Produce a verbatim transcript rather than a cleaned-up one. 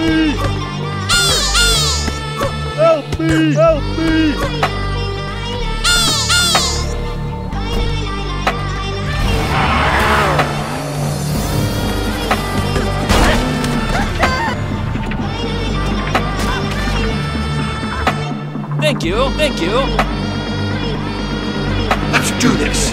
me! Help me! Help me! Thank you, thank you. Let's do this.